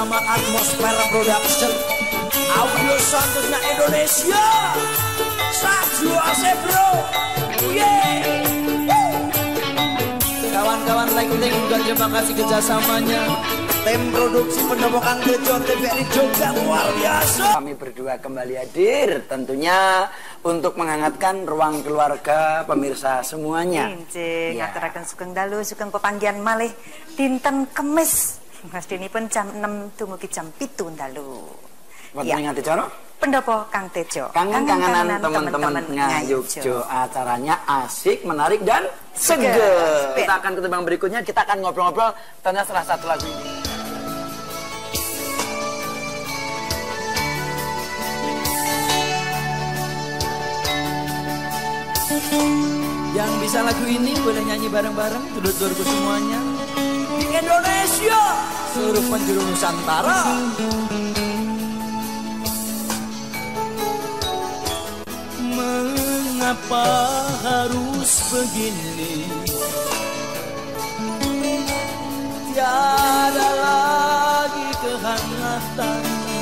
bersama Atmosfer Production Audio Santusnya Indonesia Saju ase bro. Kawan-kawan lighting juga terima kasih kerjasamanya. Tim produksi pendopo Kang Tejo TVRI Jogja luar biasa. Kami berdua kembali hadir tentunya untuk menghangatkan ruang keluarga pemirsa semuanya. Ya. Ngaturaken sugeng dalu sugeng pepanggihan malih dinten Kemis. Mestinipun jam 6 dumugi jam 7 dalu. Wonten ing acara pendopo Kang Tejo. Kangen-kangenan teman-teman ngayukjo. Acaranya asik, menarik dan seger. Kita akan ke tembang berikutnya, kita akan ngobrol-ngobrol tentang salah satu lagu ini. Yang bisa lagu ini boleh nyanyi bareng-bareng dulur-dulurku semuanya di Indonesia, seluruh penjuru Nusantara. Mengapa harus begini? Tiada lagi kehangatan.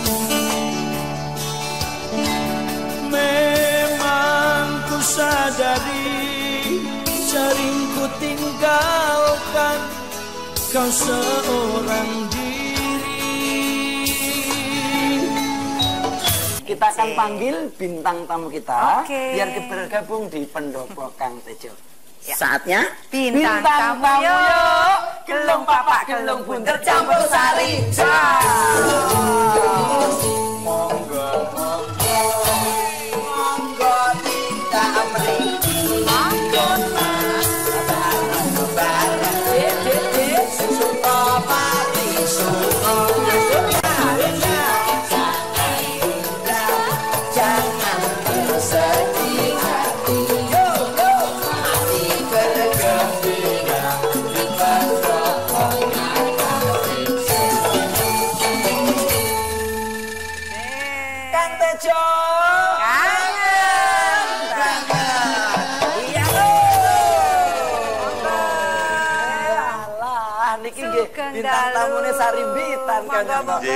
Memang ku sadari sering ku tinggalkan kau seorang diri. Kita akan panggil bintang tamu kita biar bergabung di pendopo Kang Tejo. Saatnya bintang tamu yuk. Gelung papak gelung bunder campur sari. Bintang tamunya Sarimbitan kan.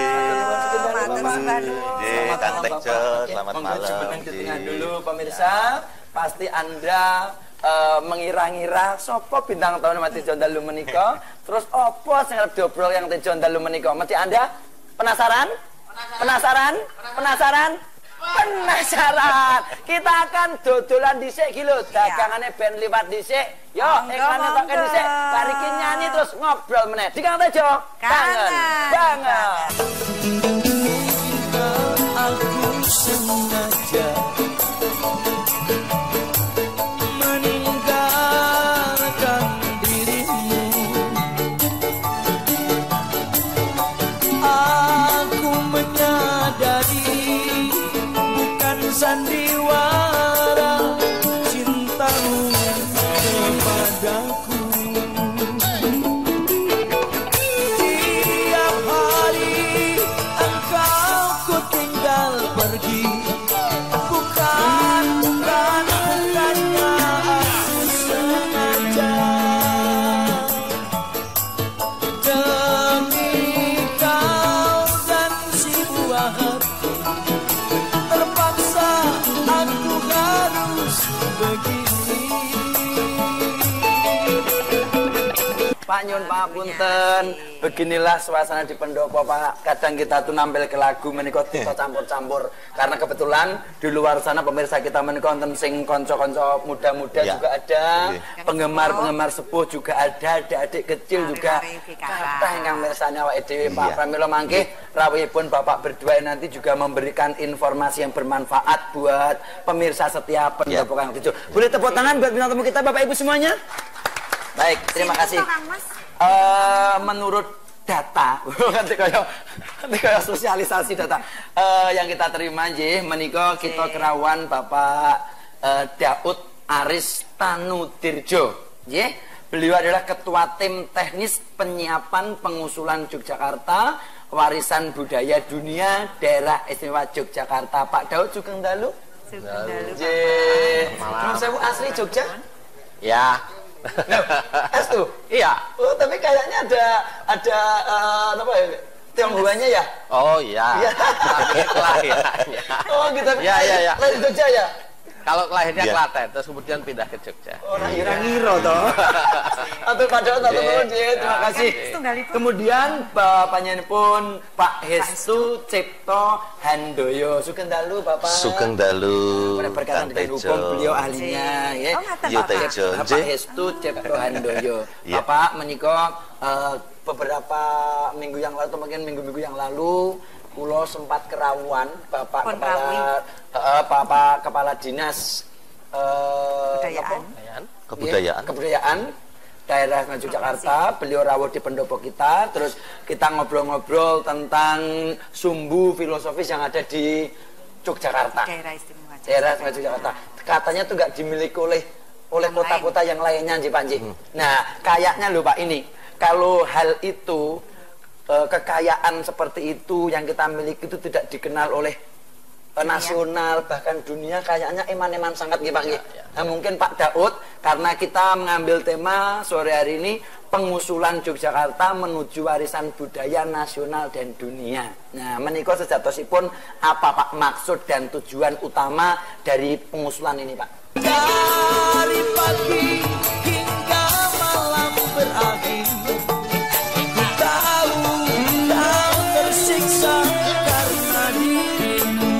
Kang Tejo, selamat malam. Dulu pemirsa, pasti Anda mengira-ngira sopo bintang tamu mati Tejo dalu menika, terus opo sing arep diobrol yang Tejo dalu menika. Mesti Anda penasaran? Penasaran? Penasaran? Penasaran. Kita akan dodolan dhisik iki lho, dagangane ben liwat dhisik. Yo, iklan netokke dhisik, bariki nyanyi terus ngobrol meneh. Di Kang Tejo. Kangen banget. Aku sengaja meninggalkan dirimu. Aku menyadari bukan sandiwara cintamu kepadaku. Tiap hari engkau ku tinggal pergi. Bukan hanya aku sengaja. Demi kau dan si buah hati, terpaksa aku harus begini. Pak Nyun Pangapunten, beginilah suasana di pendopo Pak. Kadang kita tuh nampil ke lagu menika kita campur-campur karena kebetulan di luar sana pemirsa kita menika wonten sing kanca-kanca muda-muda juga ada, penggemar-penggemar sepuh juga ada adik kecil juga. Kathah ingkang mirsani awake dhewe Pak. Pramila mangke rawuhipun Bapak berdua nanti juga memberikan informasi yang bermanfaat buat pemirsa setia pendopo Kang Tejo. Boleh tepuk tangan buat bintang tamu kita Bapak Ibu semuanya? Baik, terima kasih. Menurut data, nanti kayak sosialisasi data yang kita terima menika kita kerawan Bapak Daud Aris Tanudirjo. Beliau adalah ketua tim teknis penyiapan pengusulan Yogyakarta warisan budaya dunia daerah istimewa Yogyakarta. Pak Daud Sugeng Dalu. Sugeng Dalu. Terus saya asli Jogja? Ya. Es tuh? Iya. Oh, tapi kayaknya ada apa ya? Tionghoanya ya? Oh iya. Iya. Kelahirannya. Oh gitu. Iya, iya, iya. Lahir di Jogja ya? Kalau lahirnya Iya. Klaten, terus kemudian pindah ke Jogja. Orang ngira-ngira toh. Atau padahal satu turun terima kasih. Tunggalipun. Kemudian bapaknya pun Pak Hestu Cipto Handoyo. Sugeng dalu Bapak. Sugeng dalu Pada berkaitan Kang dengan Tejo. hukum beliau ahlinya ya. Oh, ngaten, Iya, Bapak. Tejo. Bapak Nggih. Hestu Cipto Handoyo. Iya. Bapak menikah beberapa minggu yang lalu atau mungkin minggu-minggu yang lalu kulo sempat kerawuan Bapak Pun Bapak Kepala Dinas Kebudayaan. Kebudayaan. Kebudayaan daerah Yogyakarta. Beliau rawuh di pendopo kita. Terus kita ngobrol-ngobrol tentang sumbu filosofis yang ada di Yogyakarta. Daerah istimewa Daerah Yogyakarta. Katanya tuh nggak dimiliki oleh kota-kota yang lainnya, Ji Panji. Nah, kayaknya lho Pak ini, kalau hal itu kekayaan seperti itu yang kita miliki itu tidak dikenal oleh nasional bahkan dunia, kayaknya eman-eman sangat gitu Pak. Nah, mungkin Pak Daud, karena kita mengambil tema sore hari ini pengusulan Yogyakarta menuju warisan budaya nasional dan dunia. Nah, menikah sejatosipun apa Pak maksud dan tujuan utama dari pengusulan ini Pak? Dari pagi hingga malam berakhir, ku tahu kau tersiksa karena dirimu.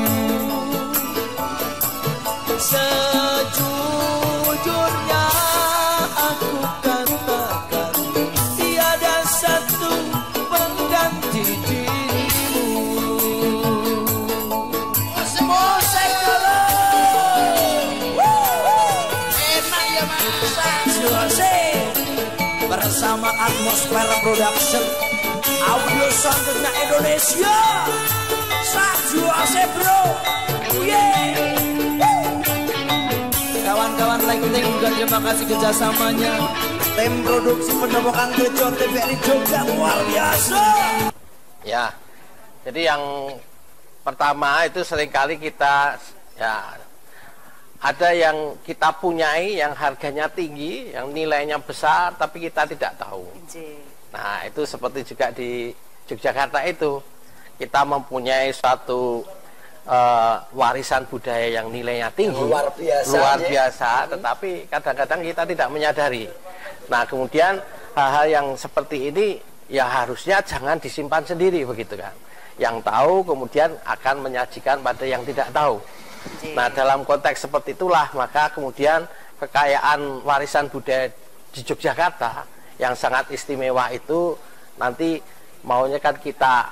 Sejujurnya aku katakan tiada satu pengganti dirimu. Mosek kalau enak ya Mas. Bersama Atmosfer Production, audio soundnya Indonesia. Sajuase bro. Yeah. Kawan-kawan lighting juga terima kasih kerjasamanya. Tim produksi pendopo Kang Tejo TVRI Jogja luar biasa. Ya, jadi yang pertama itu seringkali kita ya ada yang kita punyai yang harganya tinggi, yang nilainya besar, tapi kita tidak tahu. Nah, itu seperti juga di Yogyakarta itu kita mempunyai suatu warisan budaya yang nilainya tinggi, luar biasa, tetapi kadang-kadang kita tidak menyadari. Nah, kemudian hal-hal yang seperti ini ya harusnya jangan disimpan sendiri begitu kan. Yang tahu kemudian akan menyajikan pada yang tidak tahu. Nah, dalam konteks seperti itulah maka kemudian kekayaan warisan budaya di Yogyakarta yang sangat istimewa itu nanti maunya kan kita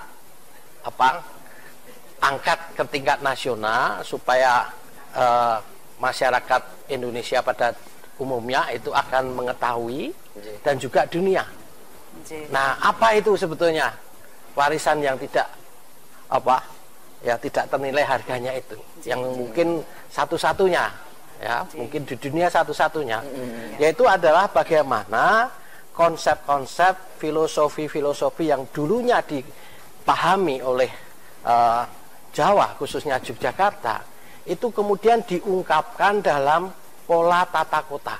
angkat ke tingkat nasional supaya masyarakat Indonesia pada umumnya itu akan mengetahui dan juga dunia. Nah, apa itu sebetulnya warisan yang tidak tidak ternilai harganya itu, yang mungkin satu-satunya ya, mungkin di dunia satu-satunya, yaitu adalah bagaimana konsep-konsep filosofi yang dulunya dipahami oleh Jawa, khususnya Yogyakarta, itu kemudian diungkapkan dalam pola tata kota.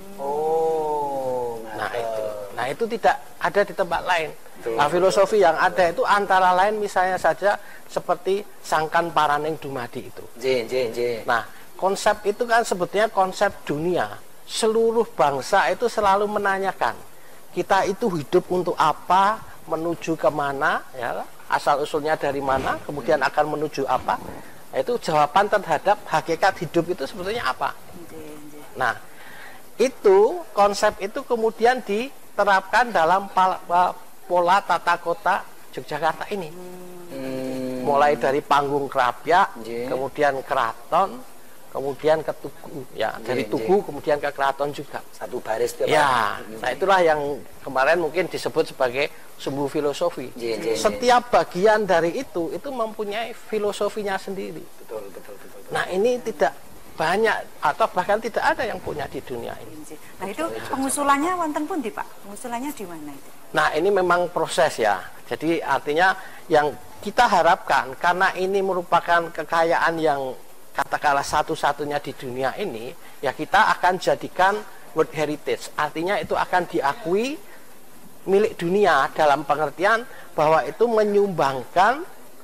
Nah itu tidak ada di tempat lain. Nah, filosofi yang ada itu antara lain misalnya saja seperti Sangkan Paraning Dumadi itu. Nah, konsep itu kan sebetulnya konsep dunia. Seluruh bangsa itu selalu menanyakan, kita itu hidup untuk apa, menuju kemana, ya, asal usulnya dari mana, kemudian akan menuju apa. Nah, itu jawaban terhadap hakikat hidup itu sebetulnya apa. Nah, itu konsep itu kemudian diterapkan dalam pola tata kota Yogyakarta ini. Mulai dari panggung Krapyak, kemudian keraton, kemudian ke Tugu, ya, dari Tugu kemudian ke keraton juga. Satu baris tiap ya. Nah, itulah yang kemarin mungkin disebut sebagai sumbu filosofi. Setiap bagian dari itu mempunyai filosofinya sendiri. Betul. Nah, ini tidak banyak atau bahkan tidak ada yang punya di dunia ini. Nah, itu pengusulannya wonten pundi, Pak? Pengusulannya di mana itu? Nah, ini memang proses ya. Jadi artinya yang kita harapkan, karena ini merupakan kekayaan yang katakanlah satu-satunya di dunia ini, ya kita akan jadikan World Heritage. Artinya itu akan diakui milik dunia dalam pengertian bahwa itu menyumbangkan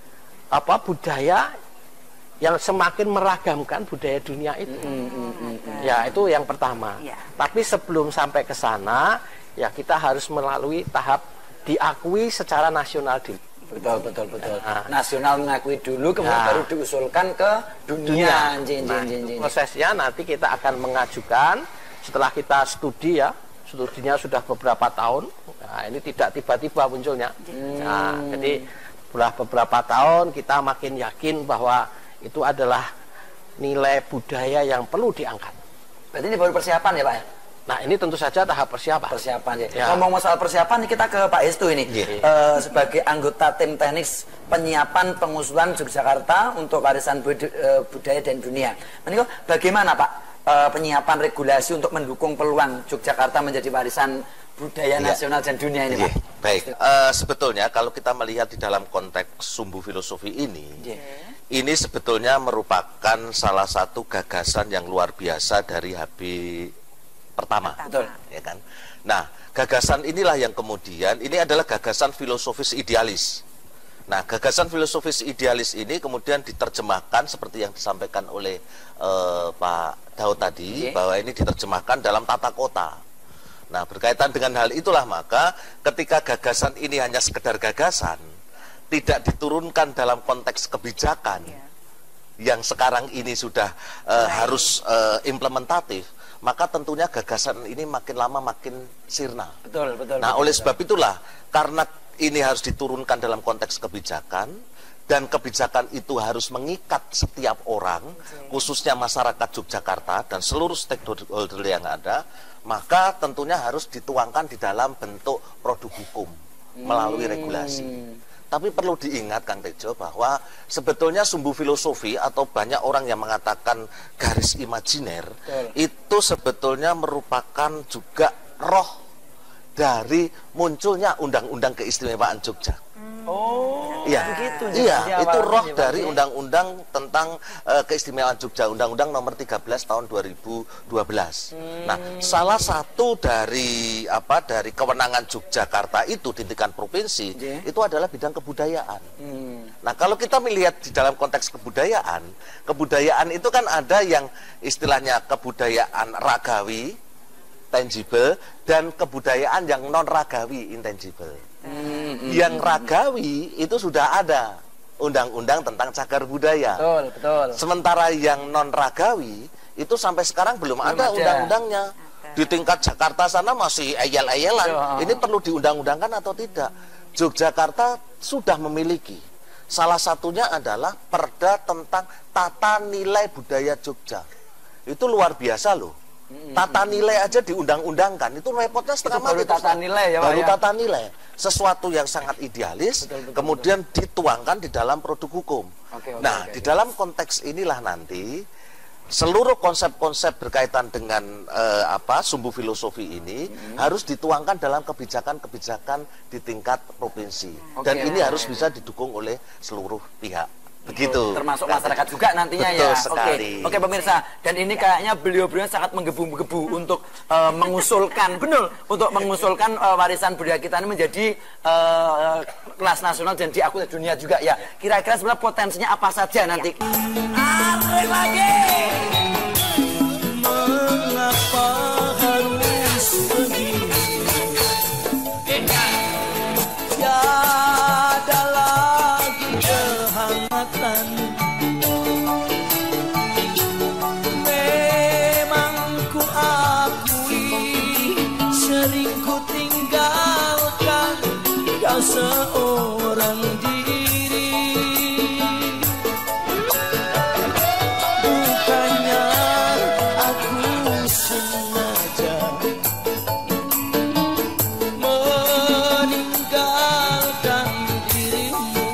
budaya yang semakin meragamkan budaya dunia itu. Ya, itu yang pertama. Tapi sebelum sampai ke sana, ya kita harus melalui tahap diakui secara nasional dulu. Betul. Nasional mengakui dulu, kemudian baru diusulkan ke dunia. Prosesnya nanti kita akan mengajukan setelah kita studi ya. Studinya sudah beberapa tahun. Nah, ini tidak tiba-tiba munculnya. Nah, jadi setelah beberapa tahun kita makin yakin bahwa itu adalah nilai budaya yang perlu diangkat. Berarti ini baru persiapan ya Pak ya? Nah, ini tentu saja tahap persiapan. Ya. Ngomong masalah persiapan, kita ke Pak Hestu ini. Sebagai anggota tim teknis penyiapan pengusulan Yogyakarta untuk warisan budaya dan dunia. Meniko, bagaimana Pak penyiapan regulasi untuk mendukung peluang Yogyakarta menjadi warisan budaya nasional dan dunia ini Pak? Baik, sebetulnya kalau kita melihat di dalam konteks sumbu filosofi ini sebetulnya merupakan salah satu gagasan yang luar biasa dari HB pertama. Betul. Ya kan? Nah, gagasan inilah yang kemudian, ini adalah gagasan filosofis idealis. Nah, gagasan filosofis idealis ini kemudian diterjemahkan seperti yang disampaikan oleh Pak Daud tadi, bahwa ini diterjemahkan dalam tata kota. Nah, berkaitan dengan hal itulah maka ketika gagasan ini hanya sekedar gagasan, tidak diturunkan dalam konteks kebijakan yang sekarang ini sudah harus implementatif, maka tentunya gagasan ini makin lama makin sirna. Betul. Nah, oleh sebab itulah, karena ini harus diturunkan dalam konteks kebijakan, dan kebijakan itu harus mengikat setiap orang, khususnya masyarakat Yogyakarta dan seluruh stakeholder yang ada, maka tentunya harus dituangkan di dalam bentuk produk hukum melalui regulasi. Tapi perlu diingat Kang Tejo bahwa sebetulnya sumbu filosofi atau banyak orang yang mengatakan garis imajiner itu sebetulnya merupakan juga roh dari munculnya Undang-Undang Keistimewaan Jogja. Iya, itu roh dari undang-undang tentang keistimewaan Jogja, Undang-Undang Nomor 13 tahun 2012. Nah, salah satu dari dari kewenangan Yogyakarta itu di tingkat provinsi itu adalah bidang kebudayaan. Nah, kalau kita melihat di dalam konteks kebudayaan itu kan ada yang istilahnya kebudayaan ragawi, tangible, dan kebudayaan yang non ragawi, intangible. Yang ragawi itu sudah ada undang-undang tentang cagar budaya. Betul. Sementara yang non ragawi itu sampai sekarang belum ada undang-undangnya. Di tingkat Jakarta sana masih ayel-ayelan. Ini perlu diundang-undangkan atau tidak? Yogyakarta sudah memiliki. Salah satunya adalah Perda tentang tata nilai budaya Jogja. Itu luar biasa loh. Tata nilai aja diundang-undangkan, itu repotnya setengah mati. Baru tata nilai, sesuatu yang sangat idealis, kemudian dituangkan di dalam produk hukum. Di dalam konteks inilah nanti seluruh konsep-konsep berkaitan dengan sumbu filosofi ini harus dituangkan dalam kebijakan-kebijakan di tingkat provinsi, dan ini harus bisa didukung oleh seluruh pihak. Begitu. Termasuk masyarakat juga nantinya. Betul sekali. Oke pemirsa, dan ini kayaknya beliau-beliau sangat menggebu-gebu untuk mengusulkan, untuk mengusulkan warisan budaya kita ini menjadi kelas nasional dan diakui dunia juga ya. Kira-kira sebenarnya potensinya apa saja nanti? Tarik lagi. Mengapa harus begini? Memang ku akui sering ku tinggalkan kau seorang diri. Bukannya aku sengaja meninggalkan dirimu.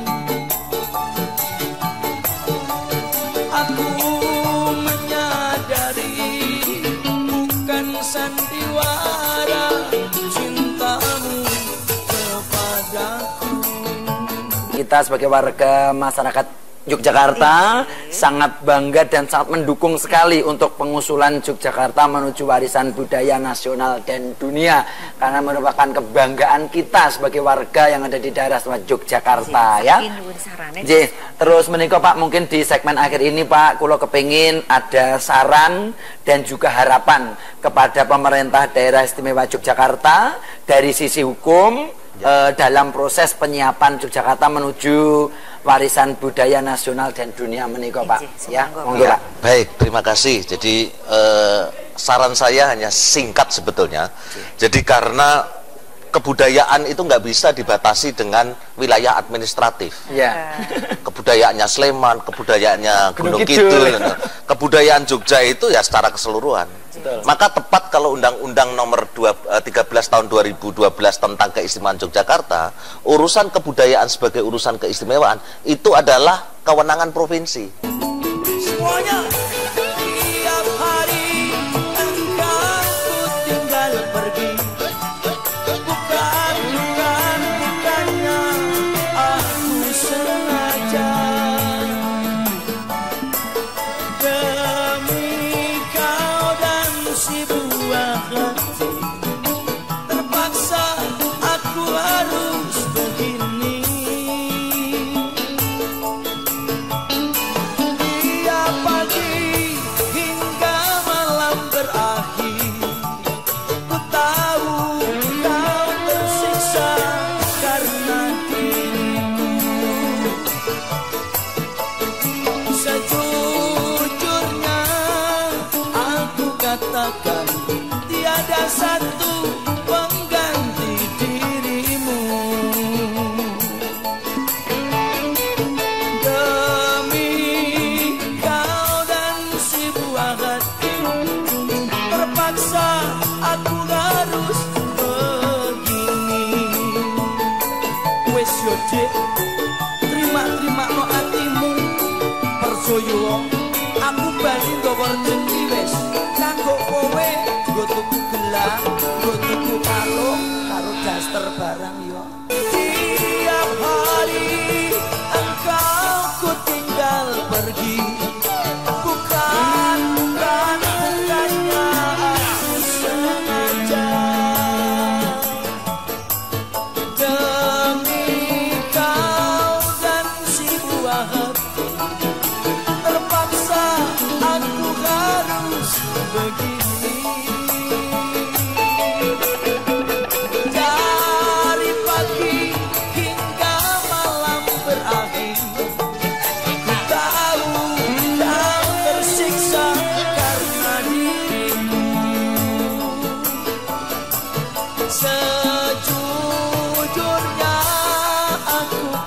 Aku menyadari bukan sandiwara cintamu kepadaku. Kita sebagai warga masyarakat Yogyakarta sangat bangga dan sangat mendukung sekali untuk pengusulan Yogyakarta menuju warisan budaya nasional dan dunia, karena merupakan kebanggaan kita sebagai warga yang ada di daerah Yogyakarta ya. Terus menika Pak, mungkin di segmen akhir ini Pak, kulo kepingin ada saran dan juga harapan kepada pemerintah daerah istimewa Yogyakarta dari sisi hukum dalam proses penyiapan Yogyakarta menuju warisan budaya nasional dan dunia menika Pak ya. Monggo Pak. Baik, terima kasih. Jadi saran saya hanya singkat sebetulnya. Jadi karena kebudayaan itu nggak bisa dibatasi dengan wilayah administratif. Ya. Kebudayaannya Sleman, kebudayaannya Gunung Kidul, kebudayaan Jogja itu ya secara keseluruhan. Betul. Maka tepat kalau Undang-Undang nomor 13 tahun 2012 tentang keistimewaan Yogyakarta, urusan kebudayaan sebagai urusan keistimewaan itu adalah kewenangan provinsi. Semuanya. Tiap hari engkau ku tinggal pergi. Bukannya aku sengaja. Demi kau dan si buah hati, terpaksa aku harus begini. Tiap pagi hingga malam berakhir, ku tahu kau tersiksa karena diriku. Sejujurnya aku katakan tiada satu pengganti dirimu. Demi kau dan si buah hati, terpaksa aku harus begini. Wes yo Dik, terima no hatimu. Percaya aku bali nggawa rezeki wes kanggo kowe, nggo tuku gelang, nggo tuku kalung karo daster barang yo. Tiap hari engkau ku tinggal pergi. Bukannya aku sengaja. Demi kau dan si buah hati, terpaksa aku harus begini. Dari pagi hingga malam berakhir, ku tahu kau tersiksa karena diriku. Sejujurnya aku